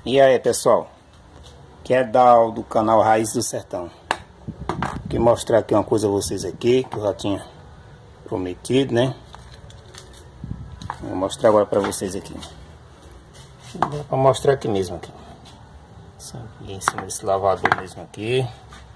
E aí pessoal, que é Dal do canal Raiz do Sertão. Quero mostrar aqui uma coisa a vocês aqui, que eu já tinha prometido, né? Vou mostrar agora para vocês aqui. Dá para mostrar aqui mesmo aqui. Assim, em cima desse lavador mesmo aqui.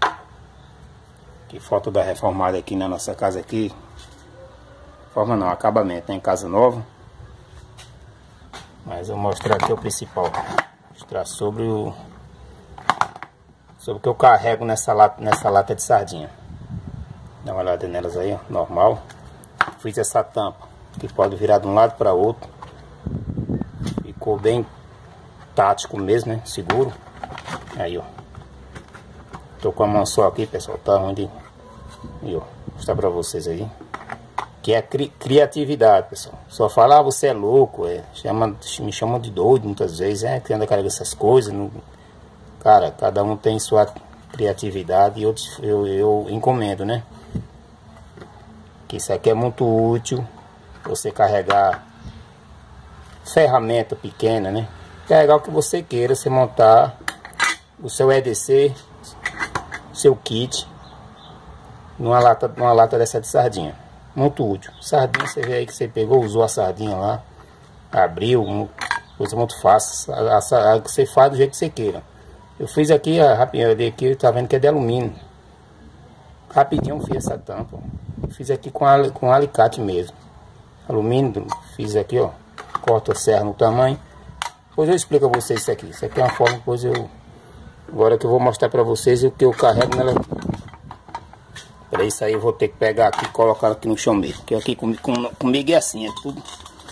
Que falta da reformada aqui na nossa casa aqui. Forma não, acabamento, né? Em casa nova. Mas eu vou mostrar aqui o principal. Mostrar sobre o que eu carrego nessa lata de sardinha. Dá uma olhada nelas aí, ó, normal. Fiz essa tampa que pode virar de um lado para outro. Ficou bem tático mesmo, né? Seguro. Aí, ó. Tô com a mão só aqui, pessoal. Tá onde? Aí, ó. Vou mostrar pra vocês aí. Que é criatividade, pessoal. Só falar, você é louco, me chamam de doido muitas vezes, que anda carregando essas coisas. Não... Cara, cada um tem sua criatividade e eu encomendo, né? Que isso aqui é muito útil. Você carregar ferramenta pequena, né? Carregar o que você queira, você montar o seu EDC, seu kit, numa lata dessa de sardinha. Muito útil. Sardinha, você vê aí que você pegou, usou a sardinha lá, abriu, coisa muito fácil. Você faz do jeito que você queira. Eu fiz aqui, rapidinho, aqui, tá vendo que é de alumínio. Rapidinho eu fiz essa tampa. Fiz aqui com alicate mesmo. Alumínio, fiz aqui, ó. Corta a serra no tamanho. Depois eu explico a vocês isso aqui. Isso aqui é uma forma, depois agora que eu vou mostrar pra vocês o que eu carrego nela. Para isso aí eu vou ter que pegar aqui e colocar aqui no chão mesmo. Porque aqui comigo é assim, é tudo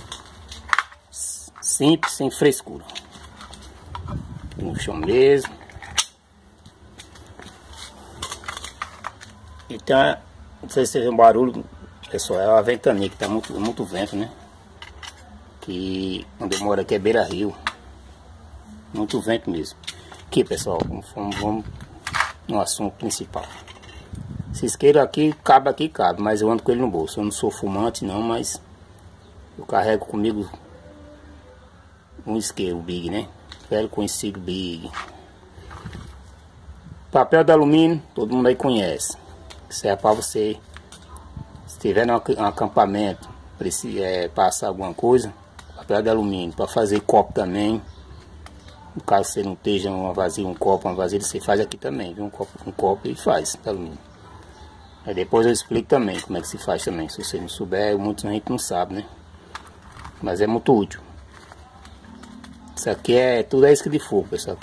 simples, sem frescura. Aqui no chão mesmo. Então, não sei se você vê um barulho, pessoal, é uma ventania que tá muito vento, né? Que onde eu moro aqui é beira-rio. Muito vento mesmo. Aqui, pessoal, vamos no assunto principal. Se isqueiro aqui, cabe, mas eu ando com ele no bolso. Eu não sou fumante não, mas eu carrego comigo um isqueiro Big, né? Velho conhecido Big. Papel de alumínio, todo mundo aí conhece. Isso é para você, se estiver no acampamento, precisa passar alguma coisa, papel de alumínio. Para fazer copo também. No caso você não esteja uma vasilha, você faz aqui também, viu? Um copo e faz de alumínio. Aí depois eu explico também como é que se faz também. Se você não souber, muita gente não sabe, né? Mas é muito útil. Isso aqui é tudo isca de fogo, pessoal.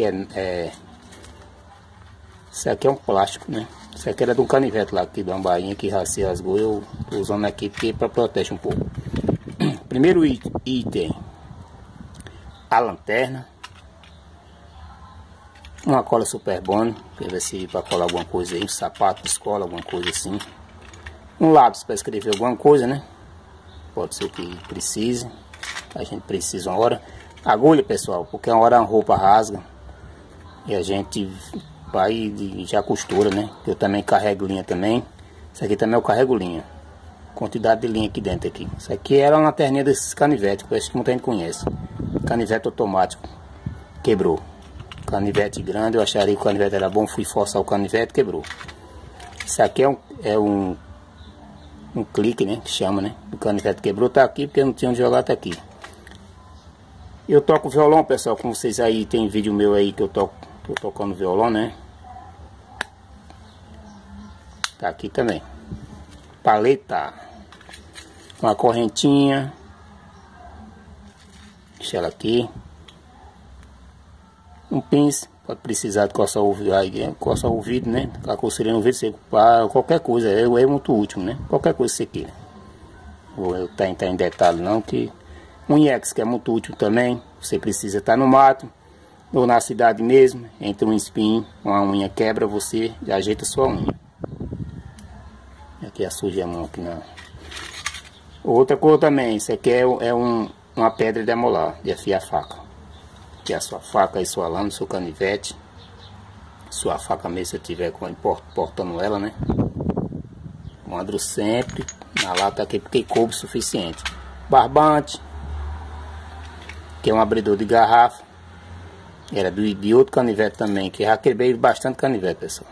Isso aqui é um plástico, né? Isso aqui era de um canivete lá, aqui de uma bainha que já se rasgou. Eu tô usando aqui porque para proteger um pouco. Primeiro item, a lanterna. Uma cola Super Bond, que vai servir para colar alguma coisa aí, um sapato de escola, alguma coisa assim. Um lápis para escrever alguma coisa, né? Pode ser que precise, a gente precisa uma hora. Agulha, pessoal, porque uma hora a roupa rasga e a gente vai e já costura, né? Eu também carrego linha também. Isso aqui também eu carrego linha. Quantidade de linha aqui dentro aqui. Isso aqui era uma lanterninha desses canivetes, que eu acho que muita gente conhece. Canivete automático. Quebrou. Canivete grande, eu acharia que o canivete era bom, fui forçar o canivete, quebrou. Isso aqui é um clique, né, que chama, né, o canivete quebrou, tá aqui porque eu não tinha onde jogar, tá aqui. Eu toco violão, pessoal, como vocês aí, tem vídeo meu aí que eu tô tocando violão, né. Tá aqui também. Paleta. Uma correntinha. Deixa ela aqui. Um pince, pode precisar de coçar o ouvido, né? A coceirinha no ouvido, qualquer coisa, é muito útil, né? Qualquer coisa que você queira. Vou estar em detalhe não, que um IEX que é muito útil também. Você precisa estar no mato, ou na cidade mesmo, entre um espinho, uma unha quebra, você ajeita a sua unha. Aqui a suja a mão aqui não. Outra coisa também, isso aqui é uma pedra de amolar, de afiar a faca. Que é a sua faca e sua lâmina, seu canivete. Sua faca mesmo, se eu tiver portando ela, né? Mando sempre na lata aqui porque coube o suficiente. Barbante, que é um abridor de garrafa. Era de outro canivete também, que já quebrei bastante canivete, pessoal.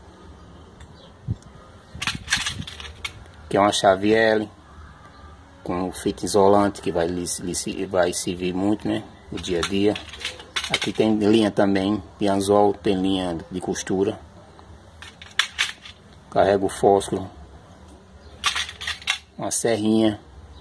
Que é uma chave L com fita isolante que vai servir muito, né, no dia a dia. Aqui tem linha também de anzol, tem linha de costura. Carrega o fósforo, uma serrinha.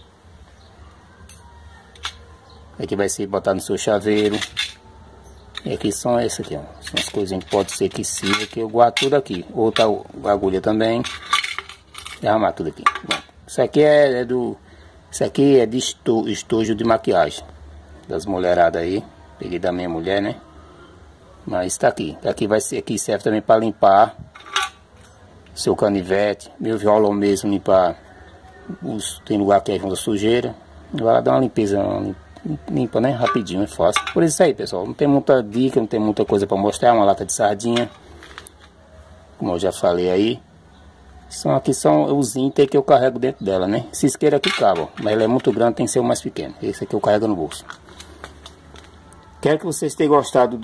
Aqui vai ser botar no seu chaveiro. E aqui são essas aqui, ó. São as coisinhas que pode ser que sirva, que eu guardo tudo aqui. Outra agulha também. E arrumar tudo aqui. Bom, isso aqui isso aqui é de estojo de maquiagem das mulheradas aí. Peguei da minha mulher, né? Mas tá aqui. Aqui vai ser, aqui serve também para limpar seu canivete, meu violão mesmo, limpar tem lugar que é junto sujeira. Vai lá dar uma limpeza, limpa, né? Rapidinho, é fácil. Por isso aí, pessoal, não tem muita dica, não tem muita coisa para mostrar. Uma lata de sardinha, como eu já falei aí. Aqui são os itens que eu carrego dentro dela, né? Esse isqueiro aqui cabe, ó, mas ele é muito grande, tem que ser o mais pequeno. Esse aqui eu carrego no bolso. Quero que vocês tenham gostado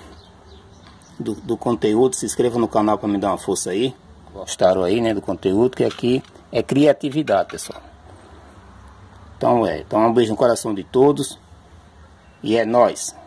do conteúdo. Se inscreva no canal para me dar uma força aí. Gostaram aí, né, do conteúdo, que aqui é criatividade, pessoal. Então um beijo no coração de todos. E é nóis.